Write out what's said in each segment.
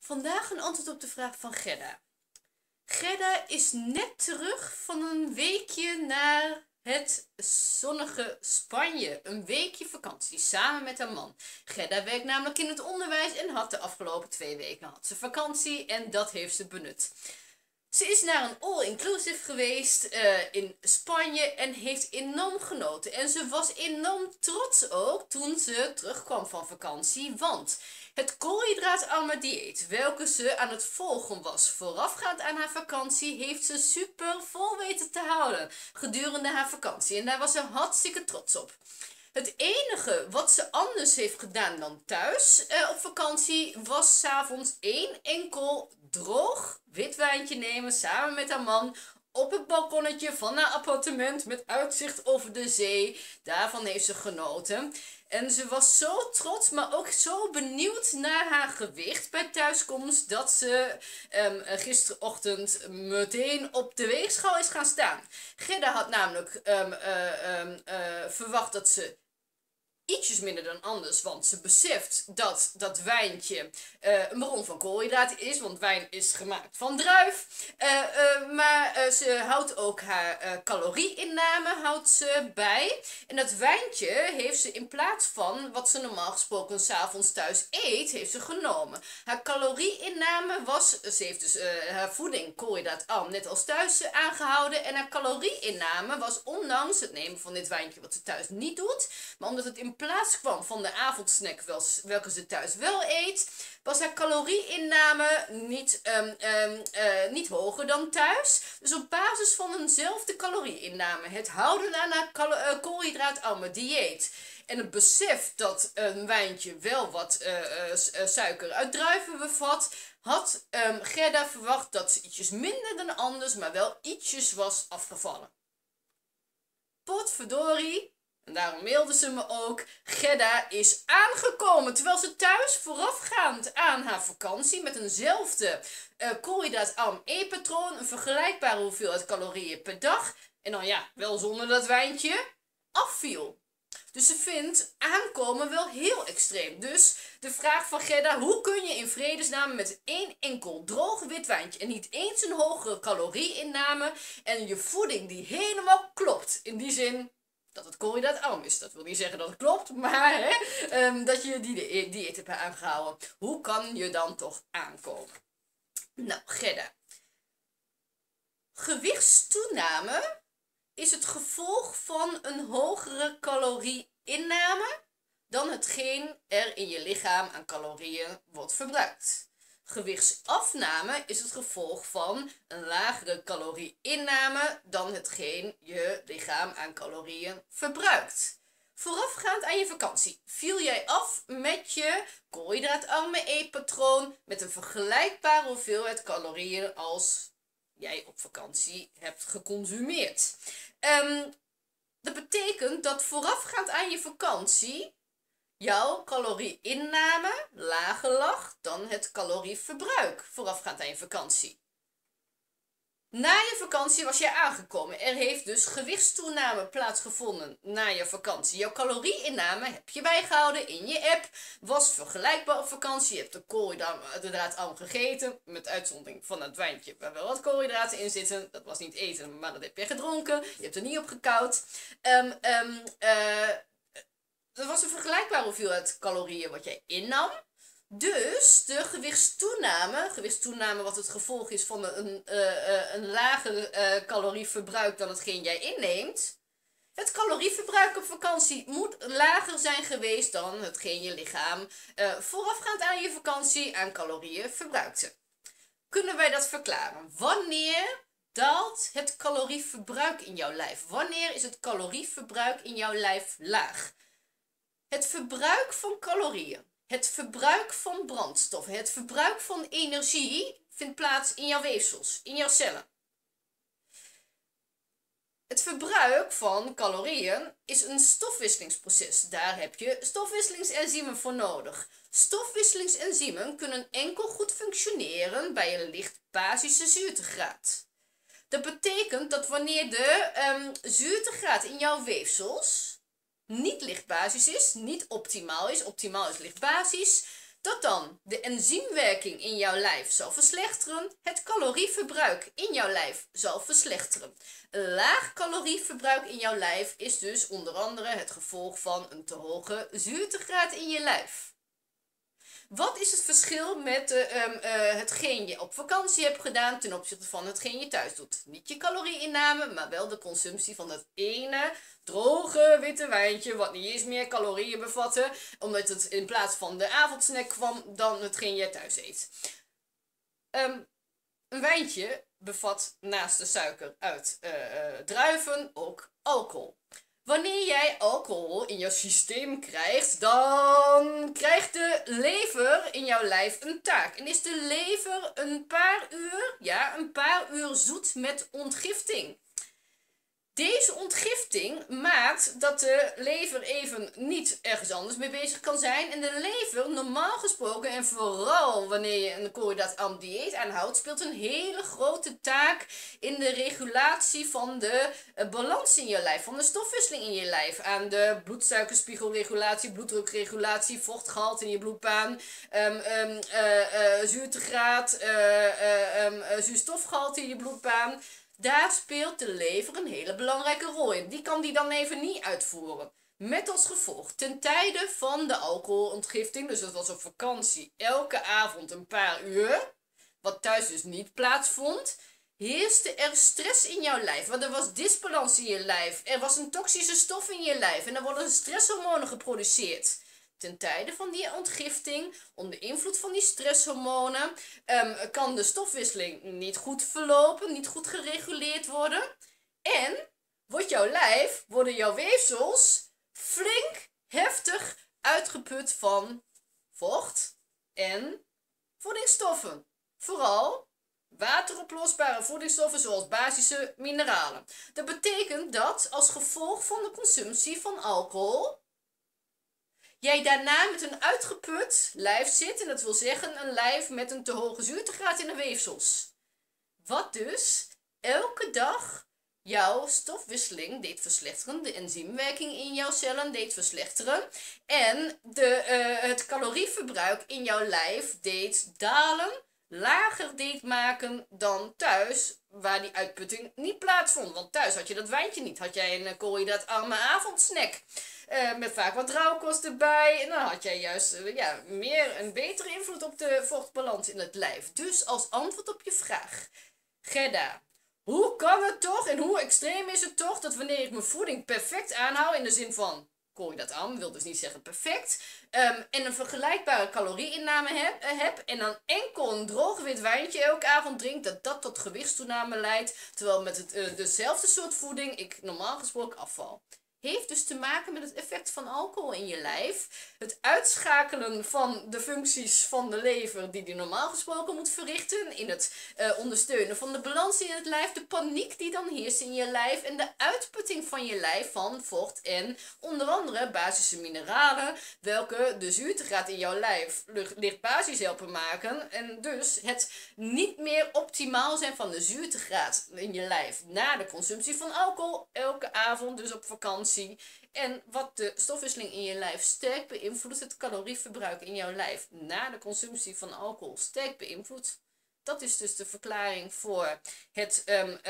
Vandaag een antwoord op de vraag van Gerda. Gerda is net terug van een weekje naar het zonnige Spanje. Een weekje vakantie samen met haar man. Gerda werkt namelijk in het onderwijs en had de afgelopen 2 weken vakantie en dat heeft ze benut. Ze is naar een all-inclusive geweest in Spanje en heeft enorm genoten. En ze was enorm trots ook toen ze terugkwam van vakantie, want het koolhydraatarme dieet, welke ze aan het volgen was voorafgaand aan haar vakantie, heeft ze super vol weten te houden gedurende haar vakantie. En daar was ze hartstikke trots op. Het enige wat ze anders heeft gedaan dan thuis op vakantie was 's avonds één enkel droog wit wijntje nemen samen met haar man op het balkonnetje van haar appartement met uitzicht over de zee. Daarvan heeft ze genoten. En ze was zo trots, maar ook zo benieuwd naar haar gewicht bij thuiskomst dat ze gisterochtend meteen op de weegschaal is gaan staan. Gerda had namelijk verwacht dat ze ietsjes minder dan anders, want ze beseft dat dat wijntje een bron van koolhydraten is, want wijn is gemaakt van druif. Maar ze houdt ook haar calorieinname houdt ze bij. En dat wijntje heeft ze in plaats van wat ze normaal gesproken 's avonds thuis eet, heeft ze genomen. Haar calorieinname was, ze heeft dus haar voeding koolhydraatarm net als thuis aangehouden. En haar calorieinname was, ondanks het nemen van dit wijntje wat ze thuis niet doet, maar omdat het in plaats kwam van de avondsnack welke ze thuis wel eet, was haar calorieinname niet hoger dan thuis. Dus op basis van eenzelfde calorieinname, het houden aan haar koolhydraatarme dieet en het besef dat een wijntje wel wat suiker uit druiven bevat, had Gerda verwacht dat ze ietsjes minder dan anders, maar wel ietsjes was afgevallen. Potverdorie. En daarom mailde ze me ook, Gerda is aangekomen, terwijl ze thuis voorafgaand aan haar vakantie met eenzelfde koolhydraatarm eetpatroon, een vergelijkbare hoeveelheid calorieën per dag, en dan ja, wel zonder dat wijntje, afviel. Dus ze vindt aankomen wel heel extreem. Dus de vraag van Gerda, hoe kun je in vredesnaam met één enkel droog wit wijntje en niet eens een hogere calorieinname en je voeding die helemaal klopt, in die zin dat het koolhydraatarm is. Dat wil niet zeggen dat het klopt, maar dat je die dieet hebt aangehouden. Hoe kan je dan toch aankomen? Nou, Gerda. Gewichtstoename is het gevolg van een hogere calorieinname dan hetgeen er in je lichaam aan calorieën wordt verbruikt. Gewichtsafname is het gevolg van een lagere calorieinname dan hetgeen je lichaam aan calorieën verbruikt. Voorafgaand aan je vakantie viel jij af met je koolhydraatarme eetpatroon met een vergelijkbare hoeveelheid calorieën als jij op vakantie hebt geconsumeerd. Dat betekent dat voorafgaand aan je vakantie jouw calorieinname lager lag dan het calorieverbruik voorafgaand aan je vakantie. Na je vakantie was je aangekomen. Er heeft dus gewichtstoename plaatsgevonden na je vakantie. Jouw calorieinname heb je bijgehouden in je app. Was vergelijkbaar op vakantie. Je hebt de koolhydraatarm gegeten. Met uitzondering van het wijntje waar wel wat koolhydraten in zitten. Dat was niet eten, maar dat heb je gedronken. Je hebt er niet op gekoud. Dat was een vergelijkbare hoeveelheid calorieën wat jij innam. Dus de gewichtstoename wat het gevolg is van een lager calorieverbruik dan hetgeen jij inneemt. Het calorieverbruik op vakantie moet lager zijn geweest dan hetgeen je lichaam voorafgaand aan je vakantie aan calorieën verbruikte. Kunnen wij dat verklaren? Wanneer daalt het calorieverbruik in jouw lijf? Wanneer is het calorieverbruik in jouw lijf laag? Het verbruik van calorieën, het verbruik van brandstoffen, het verbruik van energie vindt plaats in jouw weefsels, in jouw cellen. Het verbruik van calorieën is een stofwisselingsproces. Daar heb je stofwisselingsenzymen voor nodig. Stofwisselingsenzymen kunnen enkel goed functioneren bij een licht basische zuurtegraad. Dat betekent dat wanneer de zuurtegraad in jouw weefsels niet lichtbasis is, niet optimaal is lichtbasis, Dat dan de enzymwerking in jouw lijf zal verslechteren, het calorieverbruik in jouw lijf zal verslechteren. Een laag calorieverbruik in jouw lijf is dus onder andere het gevolg van een te hoge zuurtegraad in je lijf. Wat is het verschil met hetgeen je op vakantie hebt gedaan ten opzichte van hetgeen je thuis doet? Niet je calorieinname, maar wel de consumptie van dat ene droge witte wijntje, wat niet eens meer calorieën bevatte, omdat het in plaats van de avondsnack kwam dan hetgeen je thuis eet. Een wijntje bevat naast de suiker uit druiven ook alcohol. Wanneer jij alcohol in jouw systeem krijgt, dan krijgt de lever in jouw lijf een taak. En is de lever een paar uur zoet met ontgifting. Deze ontgifting maakt dat de lever even niet ergens anders mee bezig kan zijn. En de lever, normaal gesproken, en vooral wanneer je een koolhydraatarm dieet aanhoudt, speelt een hele grote taak in de regulatie van de balans in je lijf, van de stofwisseling in je lijf. Aan de bloedsuikerspiegelregulatie, bloeddrukregulatie, vochtgehalte in je bloedbaan, zuurtegraad, zuurstofgehalte in je bloedbaan. Daar speelt de lever een hele belangrijke rol in. Die kan die dan even niet uitvoeren. Met als gevolg, ten tijde van de alcoholontgifting, dus dat was op vakantie, elke avond een paar uur, wat thuis dus niet plaatsvond, heerste er stress in jouw lijf. Want er was disbalans in je lijf. Er was een toxische stof in je lijf. En er worden stresshormonen geproduceerd. Ten tijde van die ontgifting, onder invloed van die stresshormonen, kan de stofwisseling niet goed verlopen, niet goed gereguleerd worden. En worden jouw weefsels flink heftig uitgeput van vocht en voedingsstoffen. Vooral wateroplosbare voedingsstoffen zoals basische mineralen. Dat betekent dat als gevolg van de consumptie van alcohol jij daarna met een uitgeput lijf zit. En dat wil zeggen een lijf met een te hoge zuurtegraad in de weefsels. Wat dus elke dag jouw stofwisseling deed verslechteren. De enzymwerking in jouw cellen deed verslechteren. En het calorieverbruik in jouw lijf deed dalen. Lager deed maken dan thuis, waar die uitputting niet plaatsvond. Want thuis had je dat wijntje niet. Had jij een koolhydraatarme avondsnack. Met vaak wat rauwkost erbij. En dan had jij juist een betere invloed op de vochtbalans in het lijf. Dus als antwoord op je vraag, Gerda, hoe kan het toch en hoe extreem is het toch dat wanneer ik mijn voeding perfect aanhoud, in de zin van koolhydraatarm, wil dus niet zeggen perfect, en een vergelijkbare calorieinname heb en dan enkel een droog wit wijntje elke avond drink, dat tot gewichtstoename leidt, terwijl met dezelfde soort voeding ik normaal gesproken afval. Heeft dus te maken met het effect van alcohol in je lijf. Het uitschakelen van de functies van de lever die normaal gesproken moet verrichten. In het ondersteunen van de balans in het lijf. De paniek die dan heerst in je lijf. En de uitputting van je lijf van vocht en onder andere basische mineralen. Welke de zuurtegraad in jouw lijf licht basis helpen maken. En dus het niet meer optimaal zijn van de zuurtegraad in je lijf. Na de consumptie van alcohol elke avond, dus op vakantie. En wat de stofwisseling in je lijf sterk beïnvloedt, het calorieverbruik in jouw lijf na de consumptie van alcohol sterk beïnvloedt. Dat is dus de verklaring voor het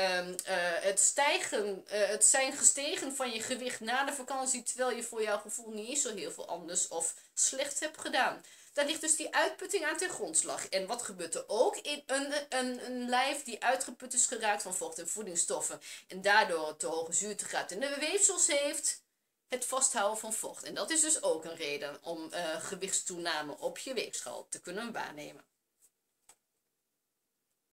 zijn gestegen van je gewicht na de vakantie, terwijl je voor jouw gevoel niet zo heel veel anders of slecht hebt gedaan. Daar ligt dus die uitputting aan ten grondslag. En wat gebeurt er ook in een lijf die uitgeput is geraakt van vocht en voedingsstoffen en daardoor te hoge zuurtegraad in de weefsels heeft? Het vasthouden van vocht. En dat is dus ook een reden om gewichtstoename op je weegschaal te kunnen waarnemen.